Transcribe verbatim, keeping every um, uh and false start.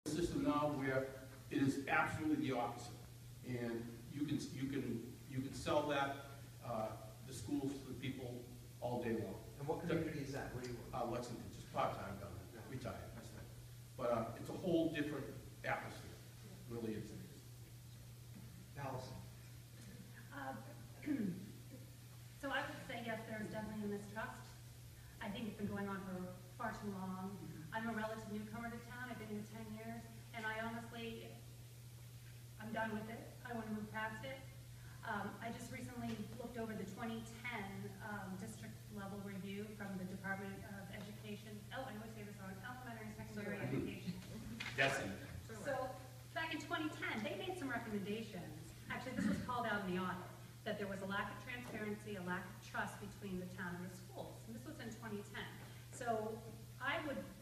System now where it is absolutely the opposite, and you can you can you can sell that uh, the schools to the people all day long. And what community is that? Where do you work? Uh, Lexington, just part time down there, retired. That's it. But uh, it's a whole different atmosphere, really is. Allison. Uh, So I would say, yes, there is definitely a mistrust. I think it's been going on for far too long. I'm a relative newcomer to town. I've been here ten years, and I honestly, I'm done with it. I want to move past it. Um, I just recently looked over the twenty ten um, district level review from the Department of Education. Oh, I always say this wrong, elementary and secondary education. That's it. So back in twenty ten, they made some recommendations. Actually, this was called out in the audit, that there was a lack of transparency, a lack of trust between the town and the schools. And this was in twenty ten. So I would